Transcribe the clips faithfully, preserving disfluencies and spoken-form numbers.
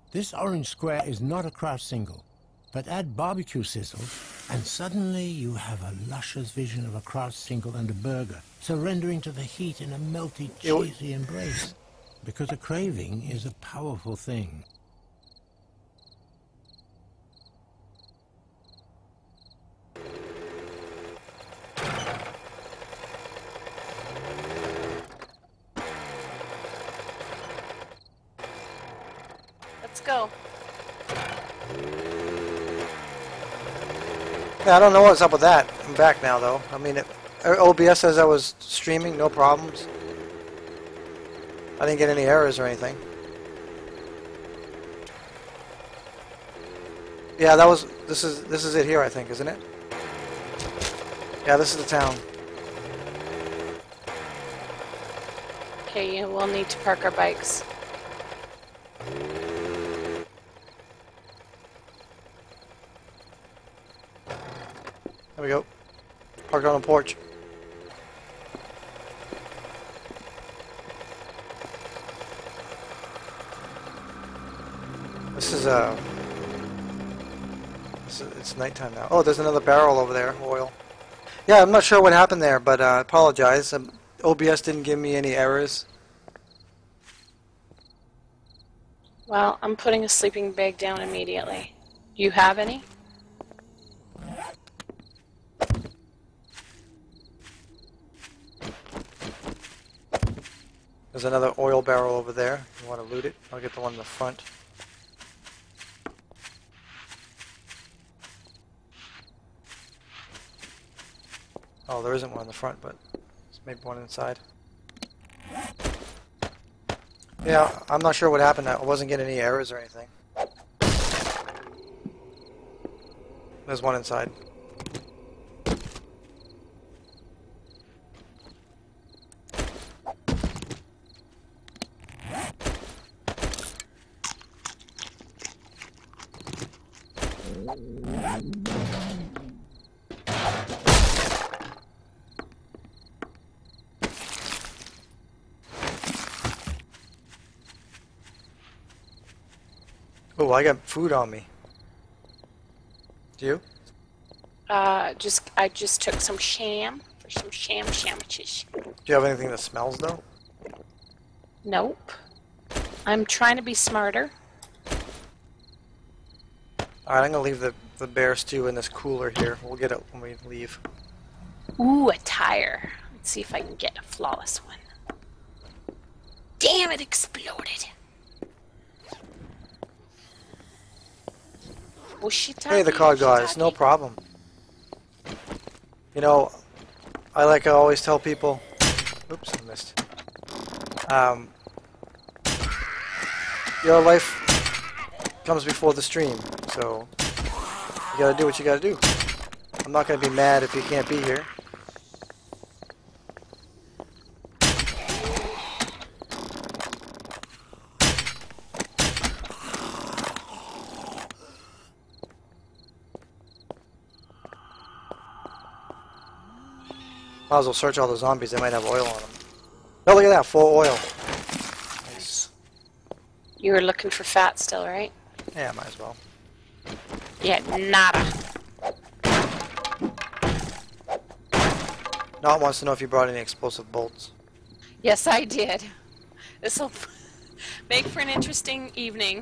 This orange square is not a craft single, but add barbecue sizzle, and suddenly you have a luscious vision of a craft single and a burger, surrendering to the heat in a melty, cheesy embrace. Because a craving is a powerful thing. Let's go. Yeah, I don't know what's up with that. I'm back now, though. I mean, it, O B S says I was streaming, no problems. I didn't get any errors or anything. Yeah, that was. This is this is it here, I think, isn't it? Yeah, this is the town. Okay, yeah, we'll need to park our bikes. There we go. Parked on a porch. This is uh this is, it's nighttime now. Oh, there's another barrel over there, oil. Yeah, I'm not sure what happened there, but uh, I apologize. Um, O B S didn't give me any errors. Well, I'm putting a sleeping bag down immediately. Do you have any? There's another oil barrel over there. You want to loot it? I'll get the one in the front. Oh, there isn't one in the front, but there's maybe one inside. Yeah, I'm not sure what happened. I wasn't getting any errors or anything. There's one inside. Oh, I got food on me. Do you? Uh, just I just took some sham for some sham sandwiches. Do you have anything that smells though? Nope. I'm trying to be smarter. Alright, I'm gonna leave the, the bear stew in this cooler here. We'll get it when we leave. Ooh, a tire. Let's see if I can get a flawless one. Damn, it exploded. Hey, the cod guys, no problem. You know, I like I always tell people. Oops, I missed. Um, your life comes before the stream, so you gotta do what you gotta do. I'm not gonna be mad if you can't be here. Might as well search all the zombies, they might have oil on them. Oh, look at that, full oil. Nice. You were looking for fat still, right? Yeah, might as well. Yeah, nada. Not wants to know if you brought any explosive bolts. Yes, I did. This will make for an interesting evening.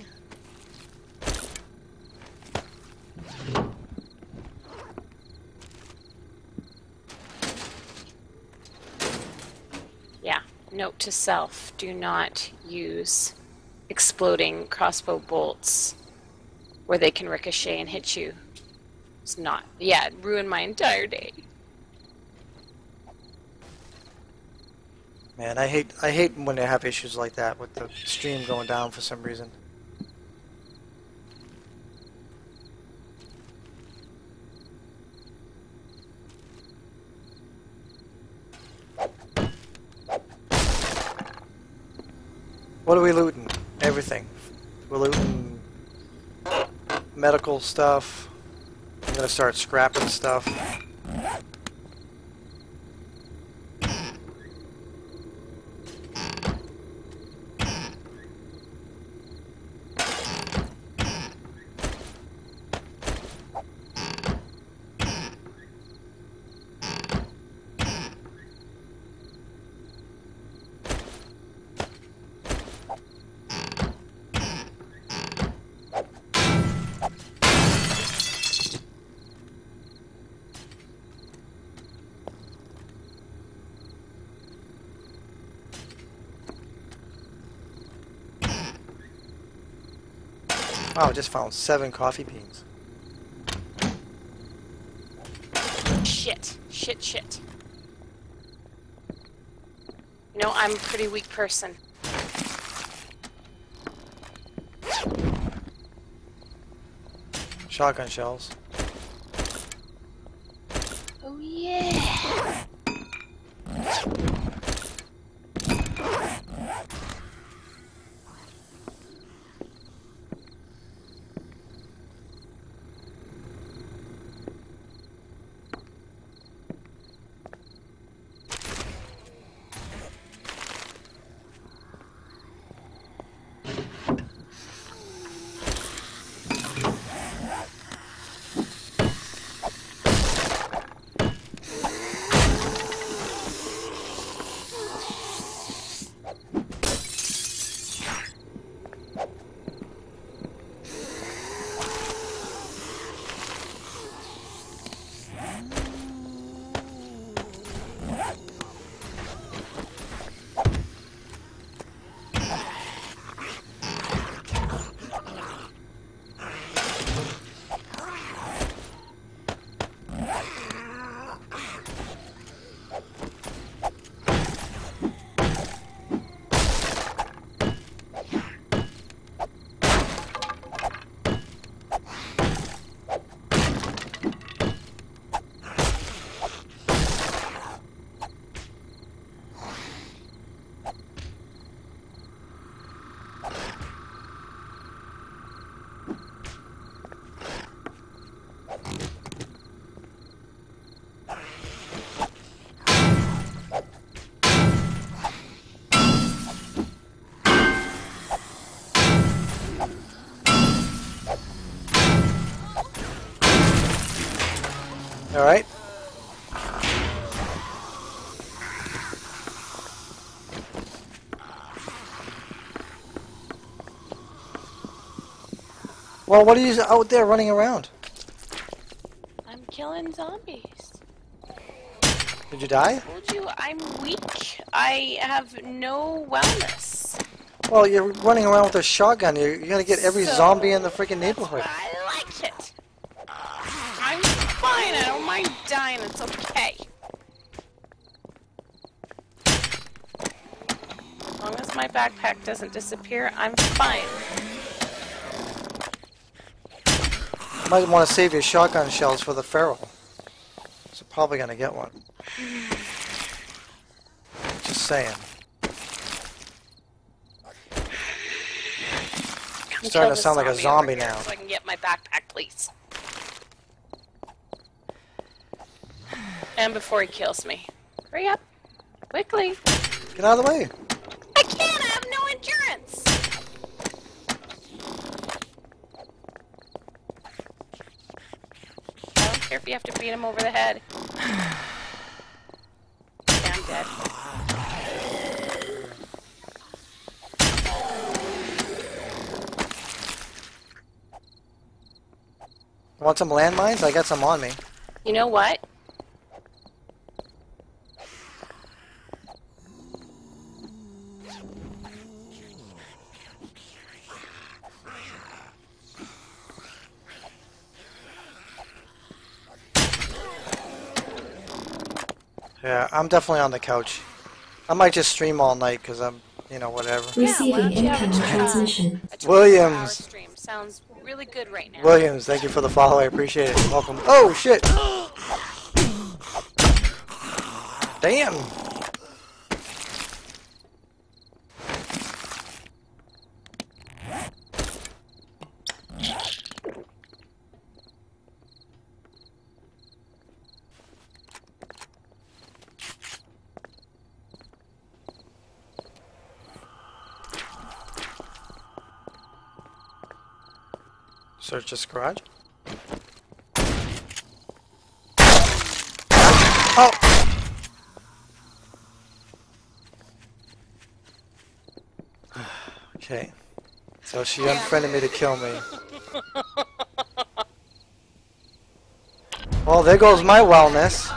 Yeah, note to self, do not use exploding crossbow bolts where they can ricochet and hit you. It's not, yeah, it ruined my entire day. Man, I hate I hate when they have issues like that with the stream going down for some reason. What are we looting? Everything. We're looting medical stuff. I'm gonna start scrapping stuff. Wow, I just found seven coffee beans. Shit. Shit, shit. You know, I'm a pretty weak person. Shotgun shells. Oh, yeah. All right. Well, what are you out there running around? I'm killing zombies. Did you die? I told you I'm weak. I have no wellness. Well, you're running around with a shotgun. You're, you're gonna get every So, zombie in the freaking neighborhood. I like it. I'm fine. I don't mind dying. It's okay. As long as my backpack doesn't disappear, I'm fine. Might want to save your shotgun shells for the feral. So probably gonna get one. Just saying. Come Starting kill to sound this like a over zombie here now. So I can get my backpack, please. And before he kills me. Hurry up. Quickly. Get out of the way. I can't. I have no endurance. I don't care if you have to beat him over the head. Yeah, I'm dead. Want some landmines? I got some on me. You know what? Yeah, I'm definitely on the couch. I might just stream all night because I'm, you know, whatever. Receiving Yeah, why don't you have a incoming try- transmission. A twenty-four hour Williams. stream sounds really good right now. Williams, thank you for the follow. I appreciate it. Welcome. Oh, shit. Damn. Search this garage. Oh! Okay. So she unfriended me to kill me. Well, there goes my wellness.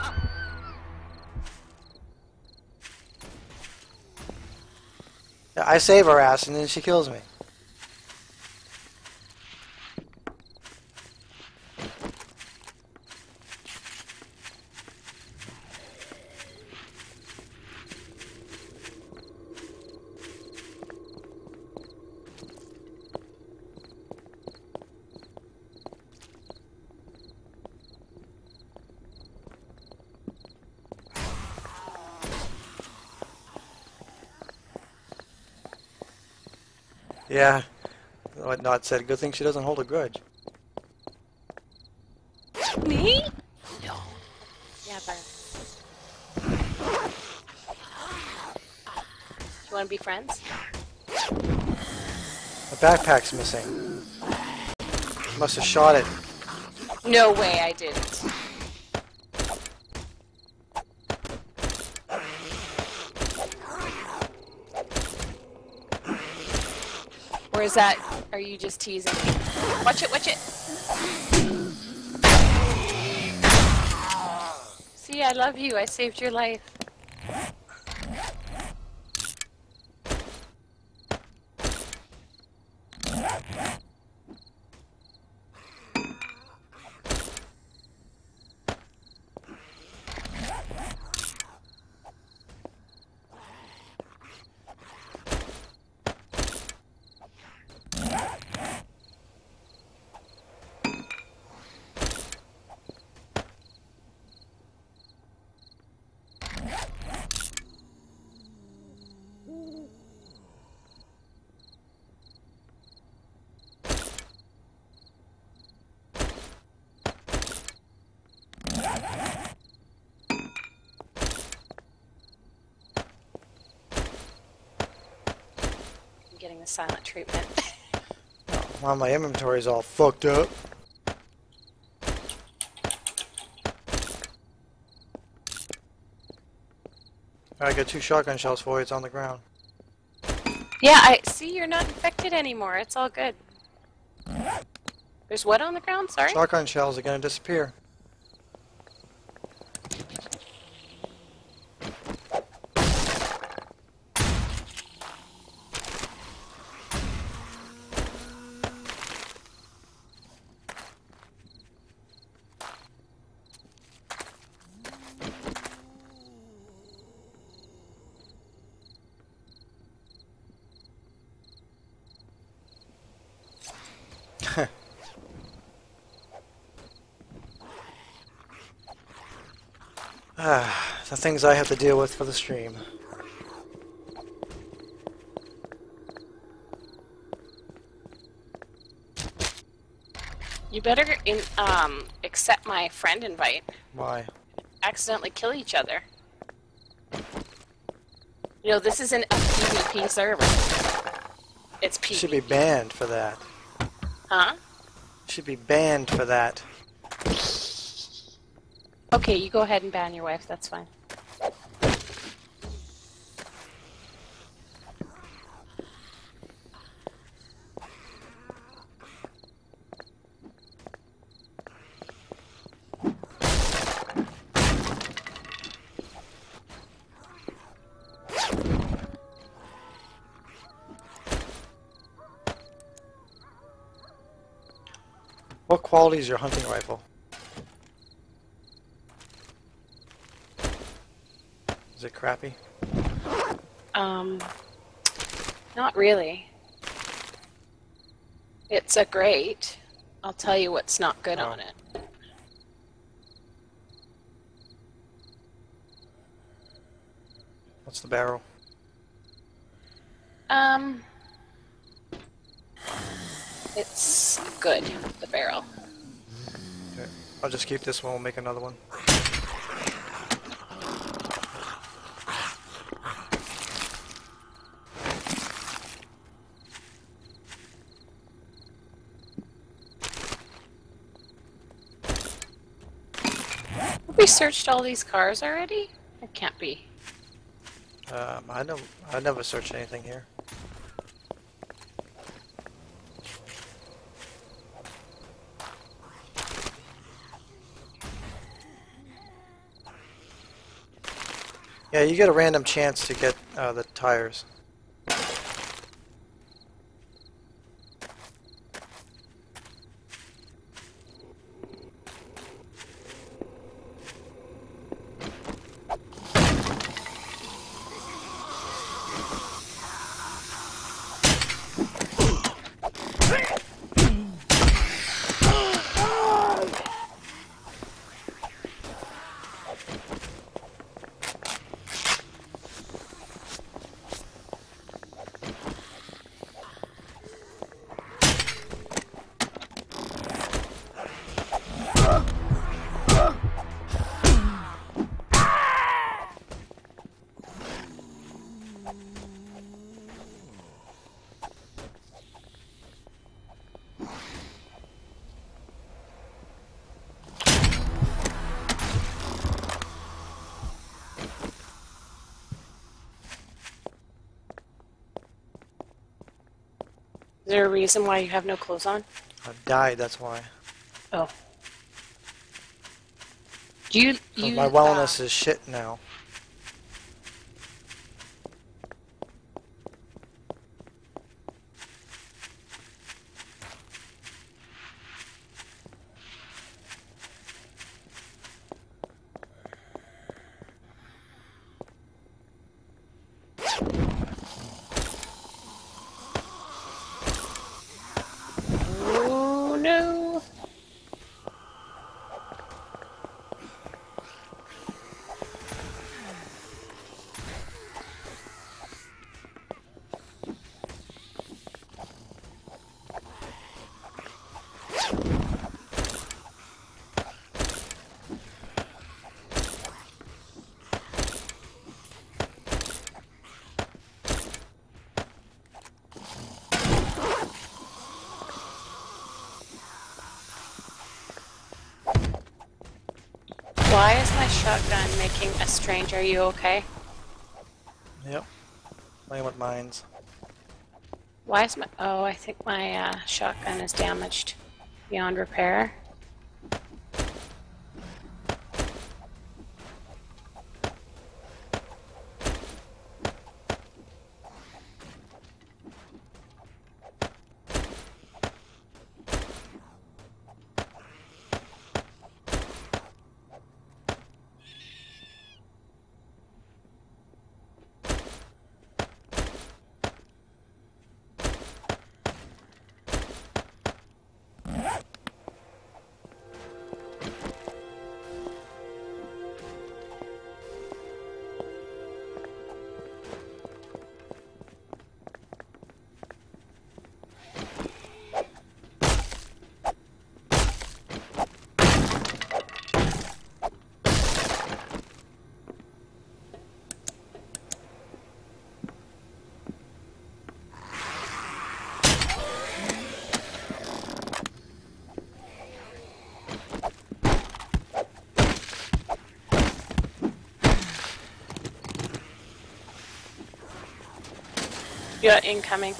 Yeah, I save her ass and then she kills me. Yeah. What Not said. Good thing she doesn't hold a grudge. Me? No. Yeah, but... You want to be friends? The backpack's missing. Must have shot it. No way I didn't. Or is that... Are you just teasing me? Watch it, watch it! See, I love you. I saved your life. Getting the silent treatment. Well, my inventory's all fucked up. I got two shotgun shells for you. It's on the ground. Yeah, I see you're not infected anymore. It's all good. There's what on the ground? Sorry? Shotgun shells are gonna disappear. Ah, the things I have to deal with for the stream. You better in, um, accept my friend invite. Why? Accidentally kill each other. You know, this isn't a PvP server. It's PvP. Should be banned for that. Huh? Should be banned for that. Okay, you go ahead and ban your wife, that's fine. What quality is your hunting rifle? Is it crappy? Um, not really. It's a great. I'll tell you what's not good Oh. on it. What's the barrel? Um, it's good, the barrel. Okay. I'll just keep this one, we'll make another one. Have we searched all these cars already? It can't be. Um, I know I never searched anything here. Yeah, you get a random chance to get uh, the tires. Is there a reason why you have no clothes on? I've died, that's why. Oh. Do you... So you my wellness uh, is shit now. Oh, no. Why is my shotgun making a strange? Are you okay? Yep. Playing with mines. Why is my... Oh, I think my uh, shotgun is damaged beyond repair. Yeah, incoming.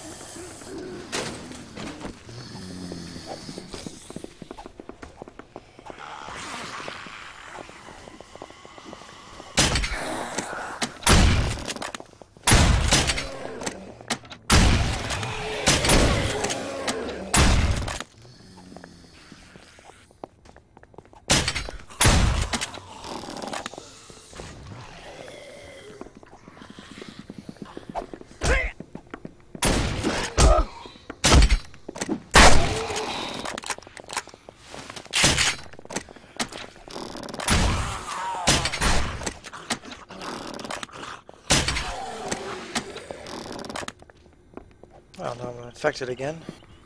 Oh no, I'm infected again.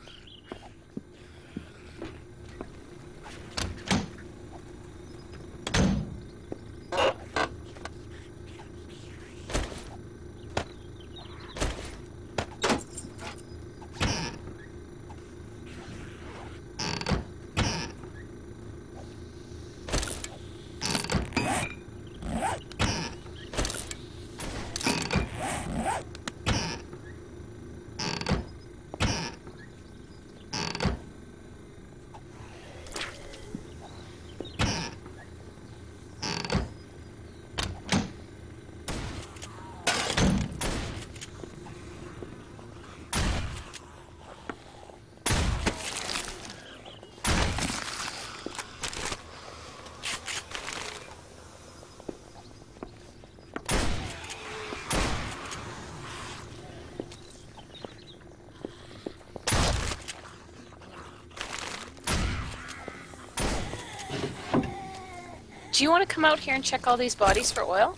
Do you want to come out here and check all these bodies for oil?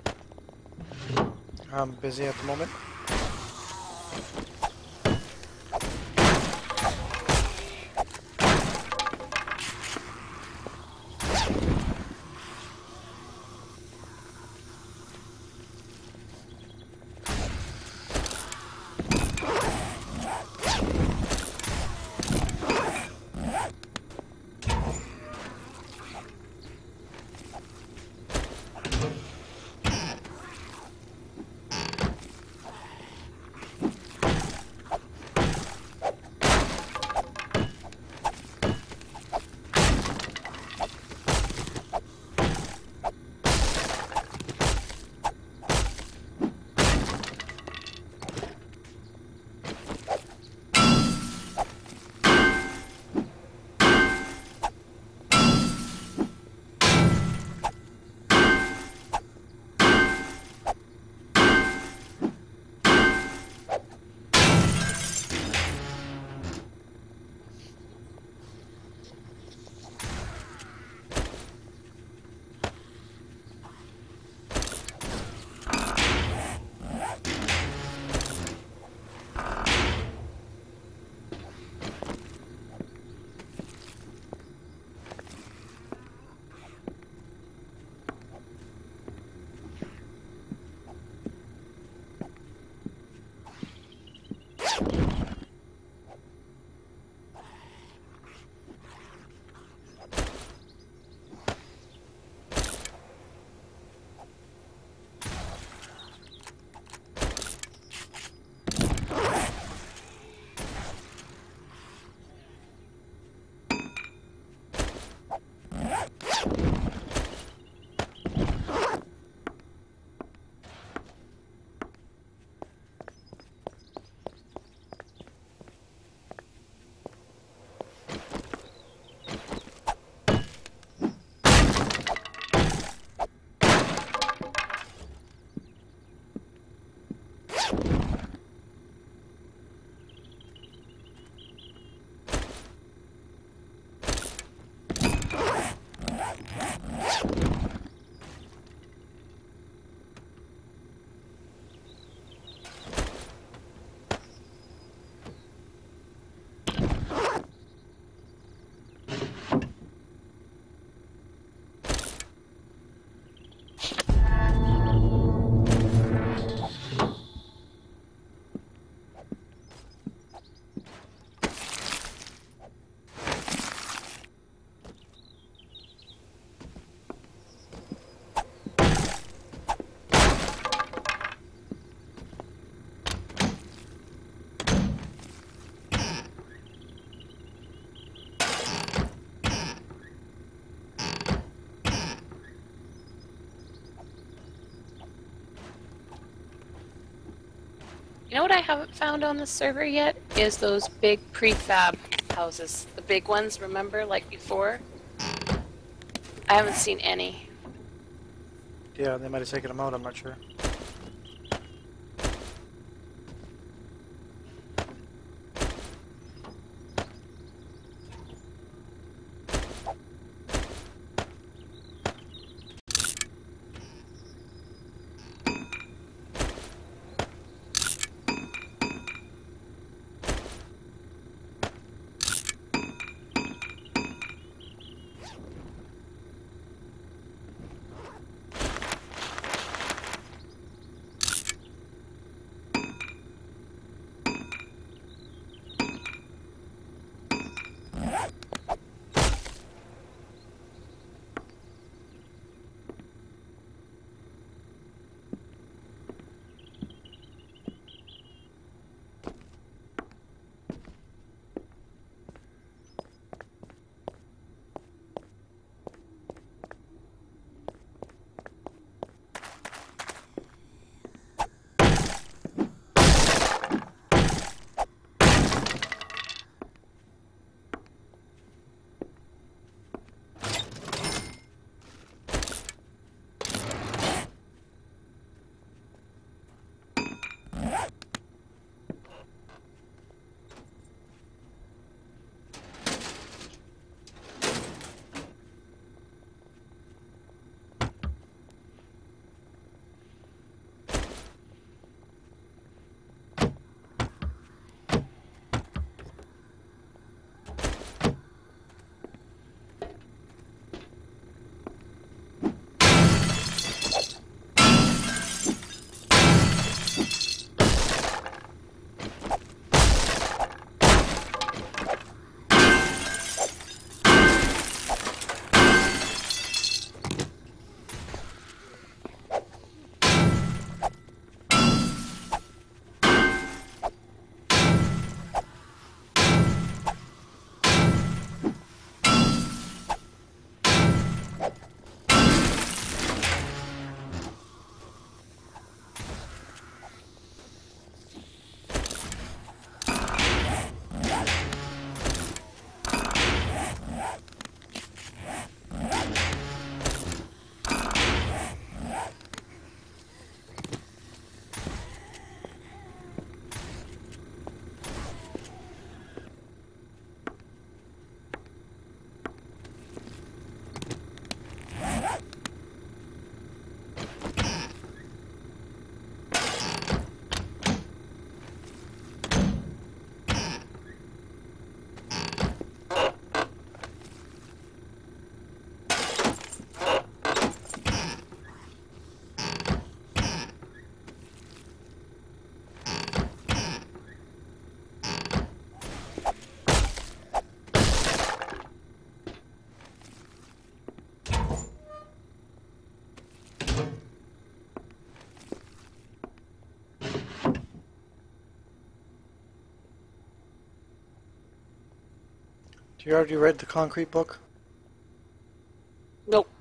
I'm busy at the moment. You know what I haven't found on the server yet? Is those big prefab houses. The big ones, remember, like before? I haven't seen any. Yeah, they might have taken them out, I'm not sure. Do you already read the concrete book? Nope.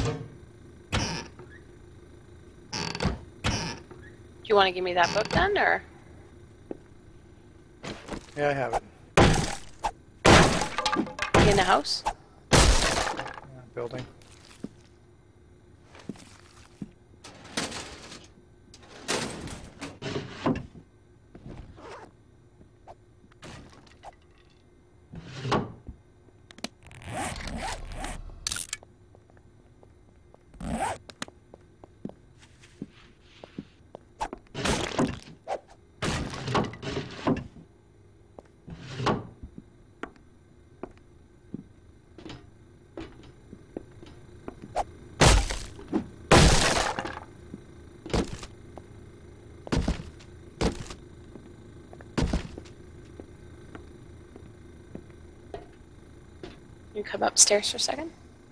Do you want to give me that book then, or? Yeah, I have it. In the house? Yeah, building. You come upstairs for a second?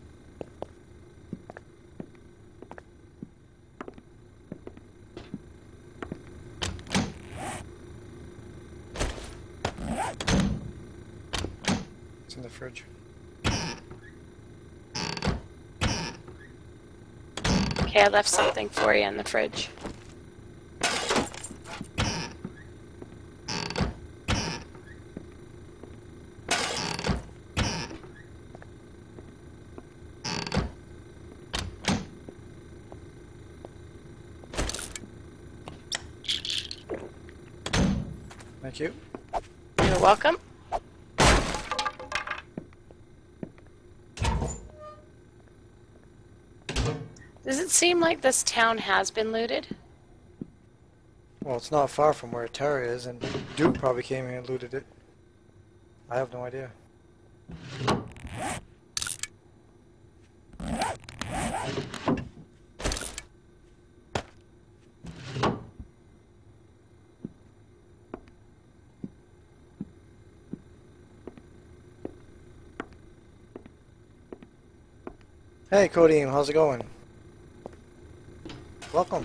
It's in the fridge. Okay, I left something for you in the fridge. Thank you. You're welcome. Does it seem like this town has been looted? Well, it's not far from where Terra is, and Duke probably came here and looted it. I have no idea. Hey, Codeem, how's it going? Welcome.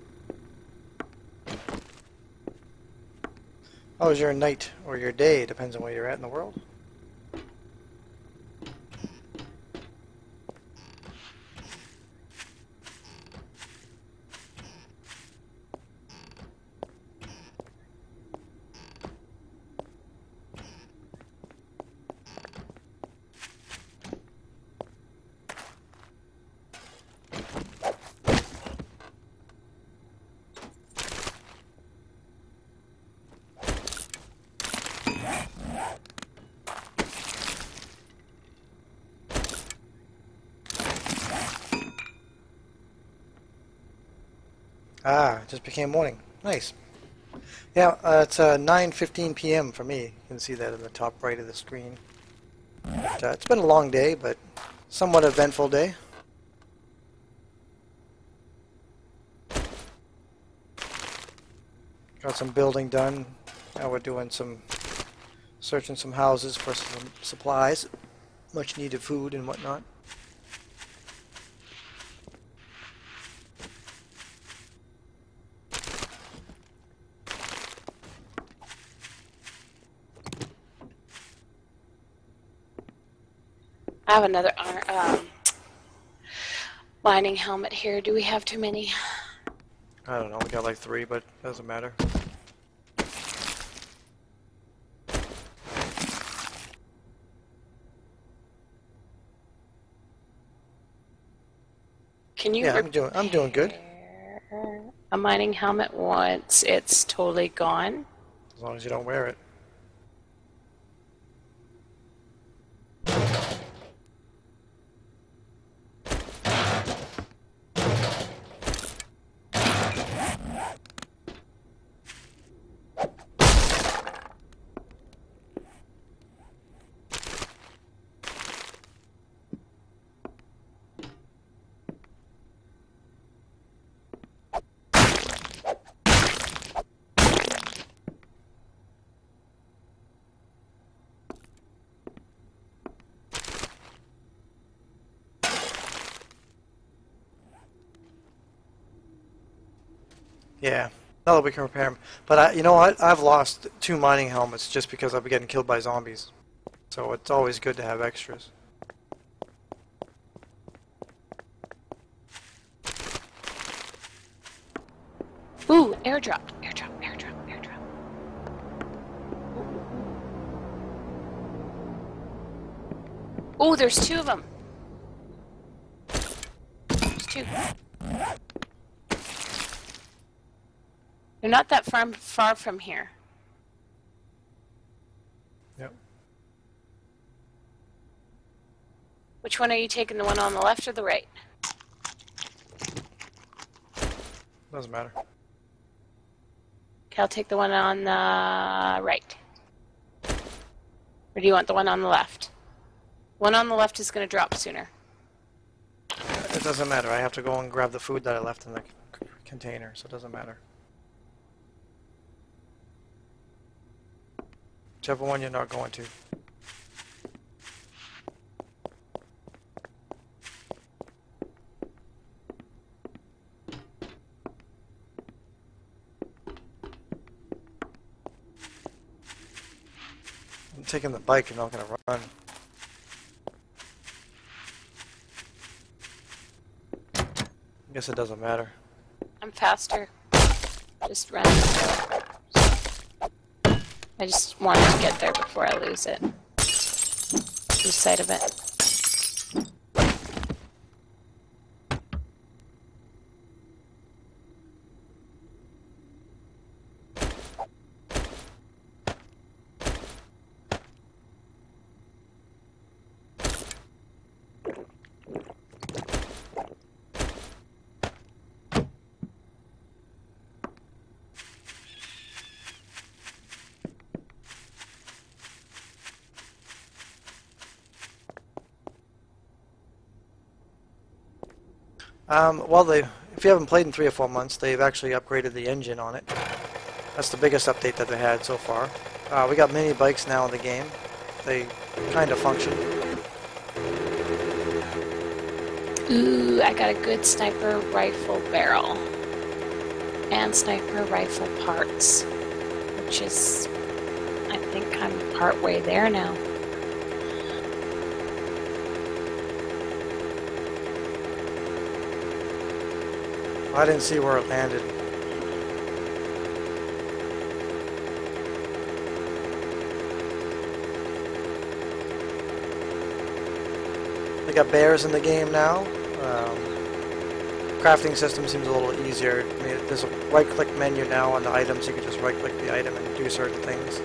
How was your night or your day? Depends on where you're at in the world. Ah, it just became morning. Nice. Yeah, uh, it's uh, nine fifteen p m for me. You can see that in the top right of the screen. But, uh, it's been a long day, but somewhat eventful day. Got some building done. Now we're doing some searching some houses for some supplies, much needed food and whatnot. I have another um, lining helmet here. Do we have too many? I don't know, we got like three, but it doesn't matter. Can you Yeah, I'm doing I'm doing good. a mining helmet once it's totally gone? As long as you don't wear it. Yeah, now that we can repair them. But I, you know what? I've lost two mining helmets just because I've been getting killed by zombies. So it's always good to have extras. Airdrop, airdrop, airdrop, airdrop. Oh, there's two of them. There's two. They're not that far, far from here. Yep. Which one are you taking? The one on the left or the right? Doesn't matter. Okay, I'll take the one on the right. Or do you want the one on the left? One on the left is going to drop sooner. It doesn't matter. I have to go and grab the food that I left in the c container, so it doesn't matter. Whichever one you're not going to. I'm taking the bike and not going to run. I guess it doesn't matter. I'm faster. Just run. I just wanted to get there before I lose it. Lose sight of it. Um, well, they, if you haven't played in three or four months, they've actually upgraded the engine on it. That's the biggest update that they had so far. Uh, we got mini bikes now in the game. They kind of function. Ooh, I got a good sniper rifle barrel. And sniper rifle parts. Which is, I think I'm part way there now. I didn't see where it landed. They got bears in the game now. Um, crafting system seems a little easier. I mean, there's a right-click menu now on the items. You can just right-click the item and do certain things.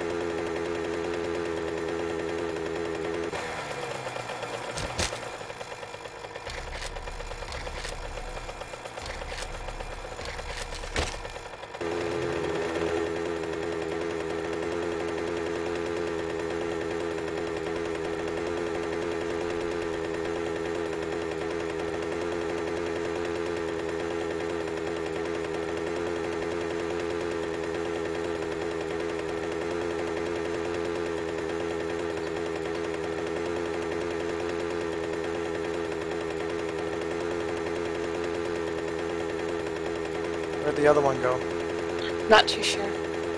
Where'd the other one go? Not too sure.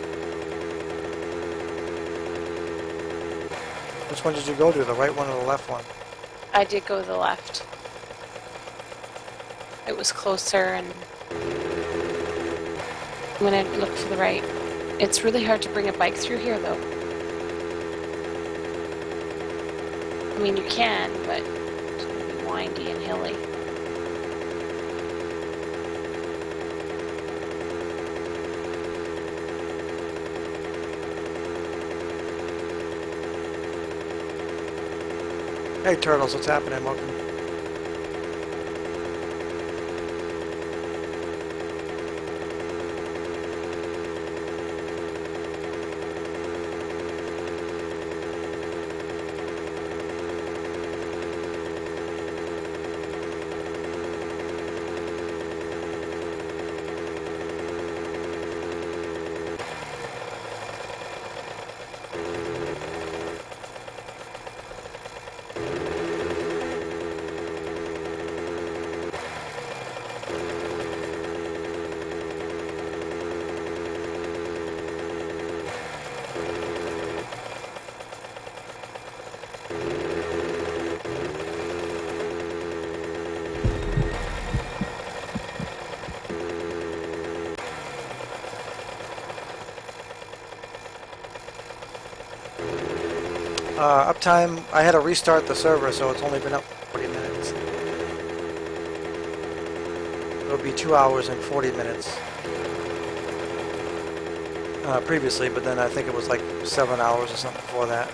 Which one did you go to? The right one or the left one? I did go to the left. It was closer, and I'm gonna look for the right. It's really hard to bring a bike through here, though. I mean, you can, but it's gonna be windy and hilly. Hey Turtles, what's happening? Welcome. Uh, uptime, I had to restart the server, so it's only been up forty minutes. It'll be two hours and forty minutes. Uh, previously, but then I think it was like seven hours or something before that.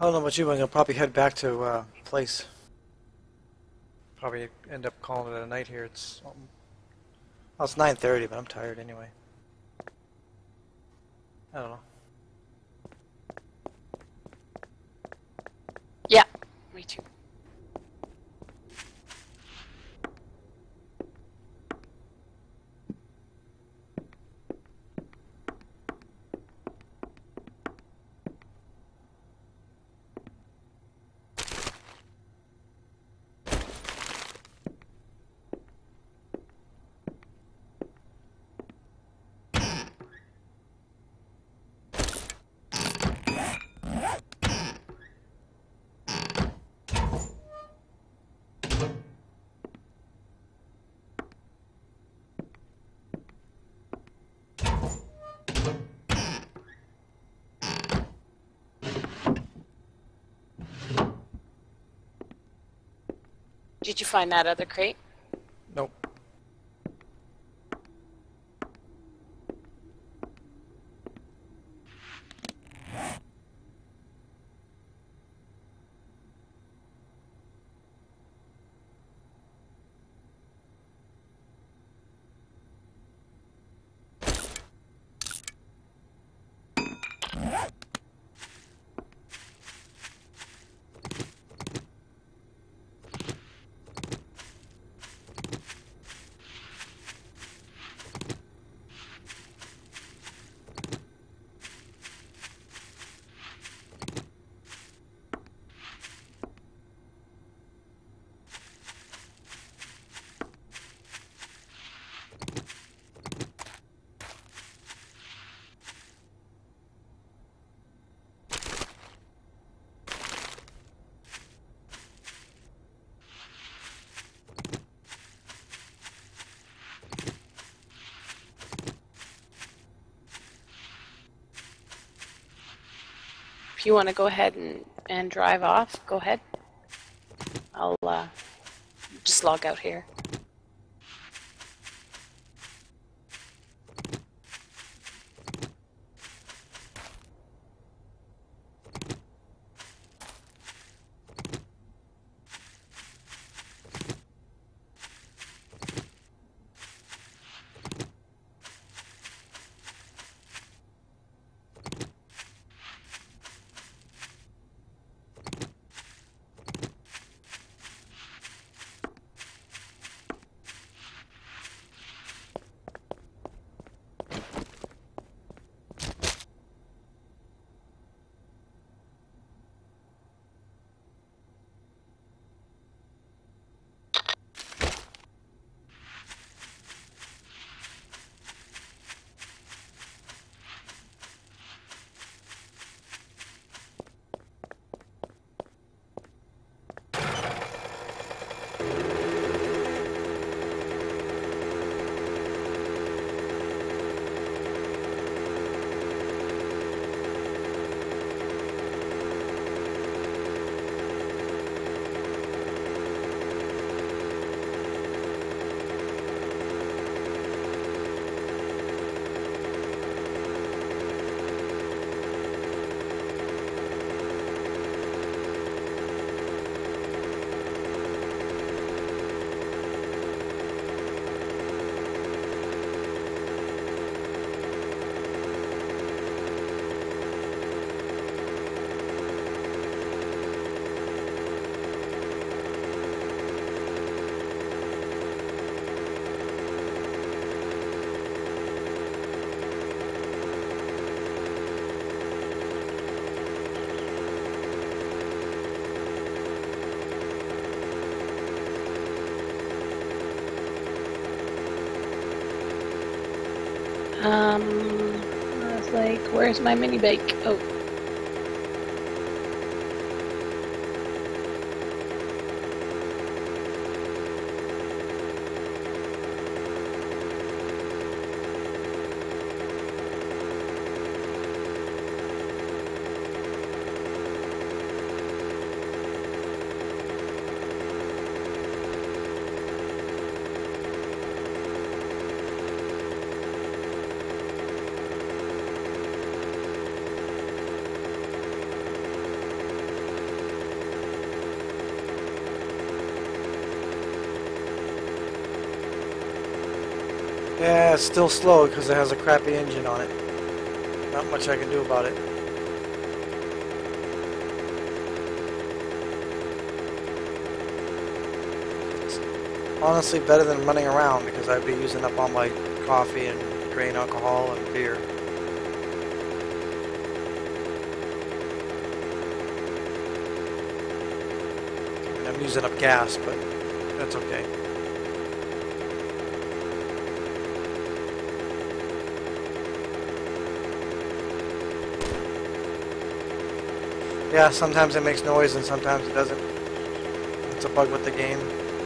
I don't know about you, but I'm gonna probably head back to uh, place. Probably end up calling it a night here. It's um, well, it's nine thirty, but I'm tired anyway. I don't know. Yeah, me too. Did you find that other crate? Nope. If you want to go ahead and, and drive off, go ahead. I'll uh, just log out here. Um, I was like, where's my mini bike? Oh. Yeah, it's still slow because it has a crappy engine on it. Not much I can do about it. It's honestly better than running around because I'd be using up all my coffee and grain alcohol and beer. I mean, I'm using up gas, but that's okay. Yeah, sometimes it makes noise and sometimes it doesn't. It's a bug with the game.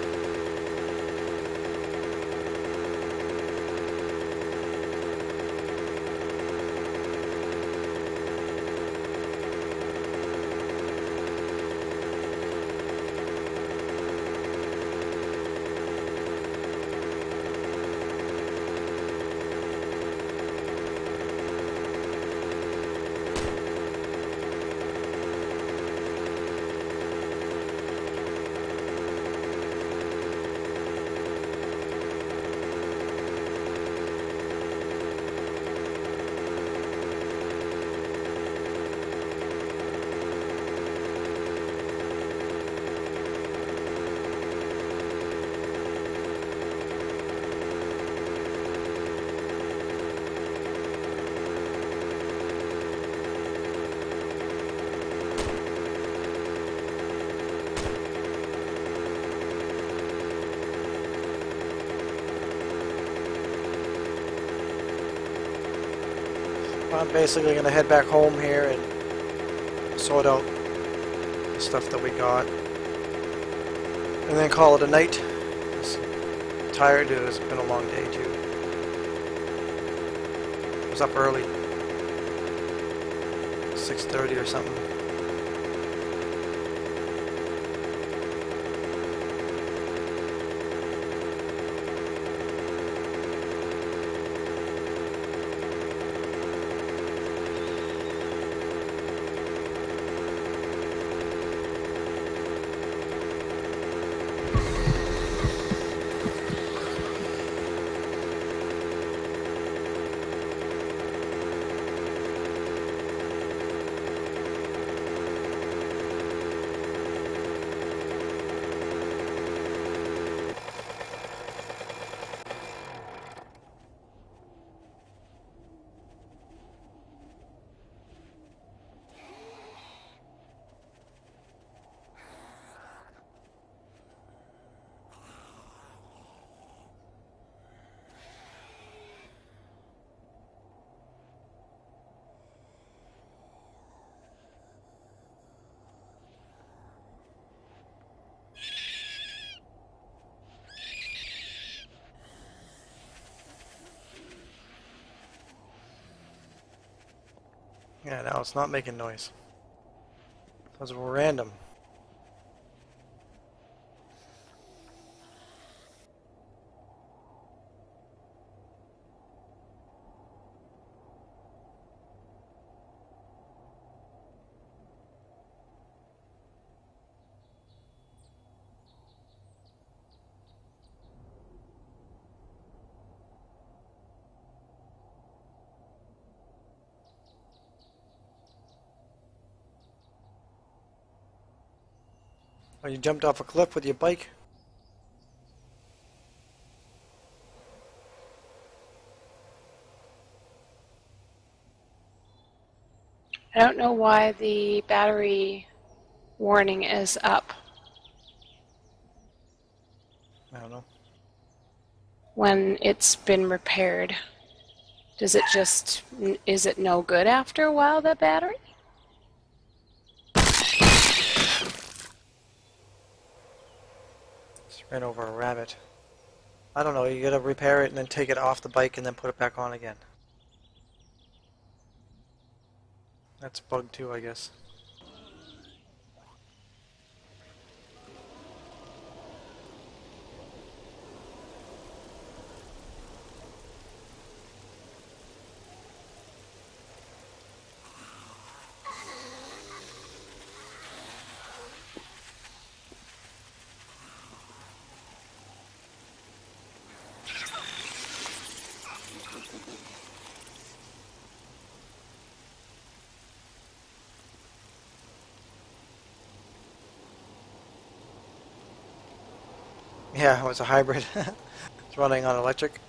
I'm basically going to head back home here and sort out the stuff that we got. And then call it a night. I'm tired, it's been a long day too. I was up early. six thirty or something. Yeah, now it's not making noise. Those were random. Oh, you jumped off a cliff with your bike? I don't know why the battery warning is up I don't know. when it's been repaired. Does it just, is it no good after a while, that battery? Just ran over a rabbit. I don't know, you gotta repair it and then take it off the bike and then put it back on again. That's a bug too, I guess. Yeah, it was a hybrid. It's running on electric.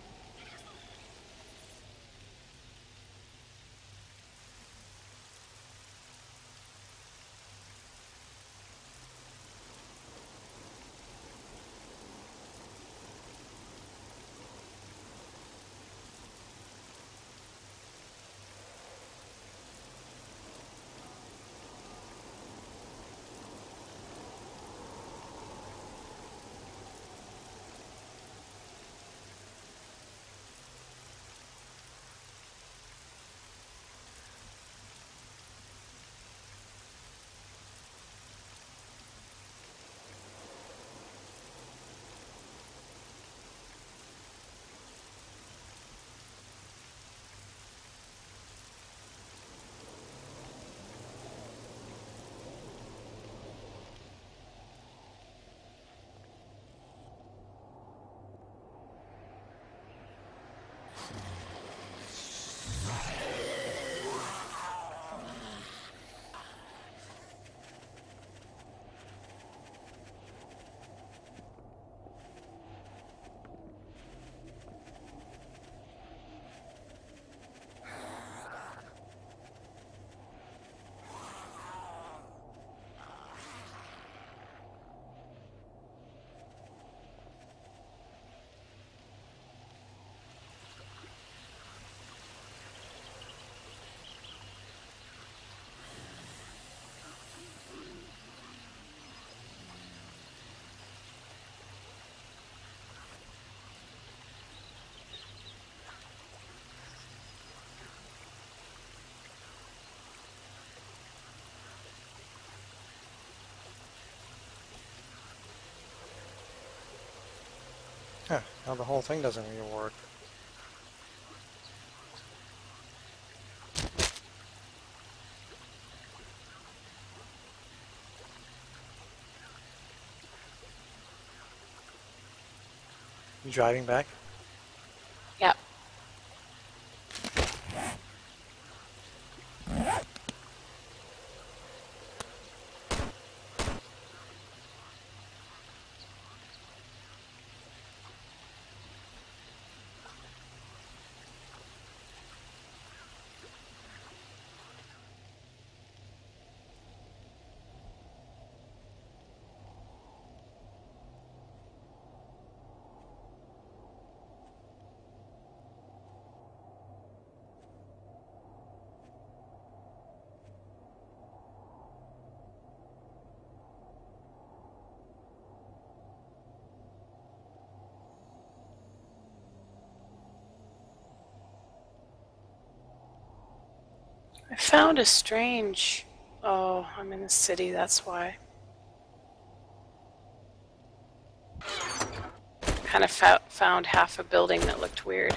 Huh, now the whole thing doesn't even work. You driving back? Yep. I found a strange... Oh, I'm in the city, that's why. Kind of found half a building that looked weird.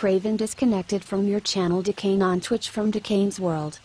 Craven disconnected from your channel Decane on Twitch from Decane's World.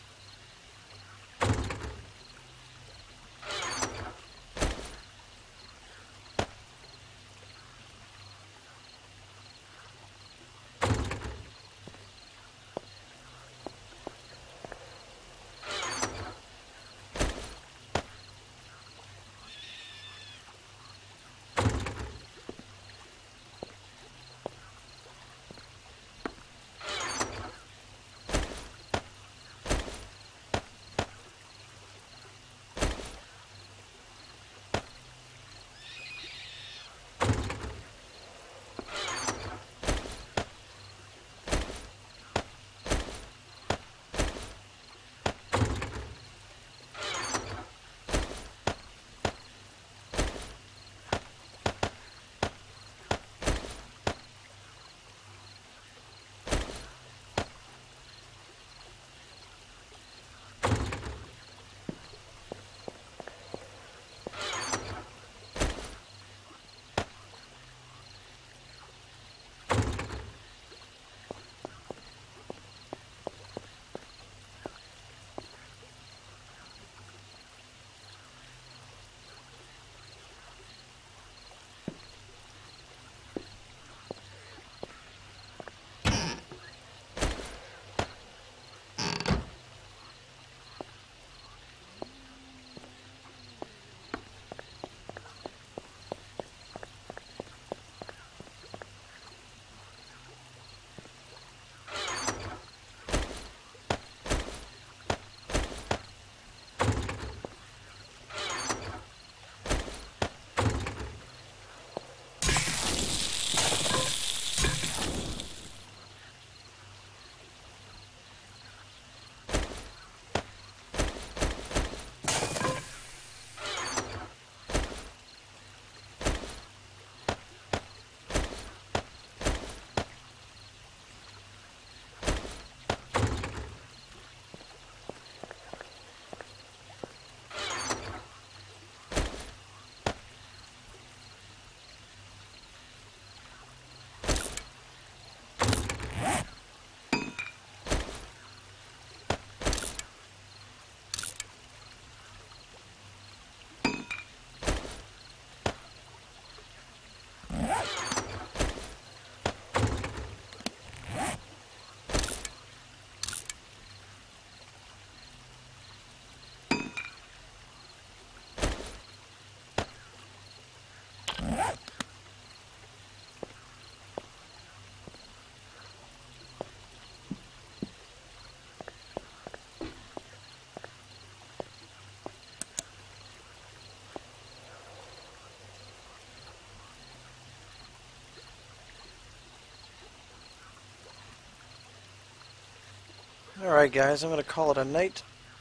Alright guys, I'm going to call it a night.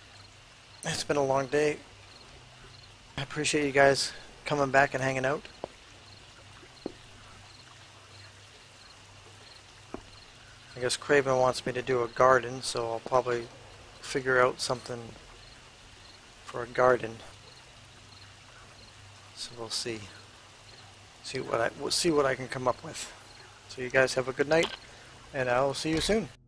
It's been a long day. I appreciate you guys coming back and hanging out. I guess Craven wants me to do a garden, so I'll probably figure out something for a garden. So we'll see. See what I we'll see what I can come up with. So you guys have a good night, and I'll see you soon.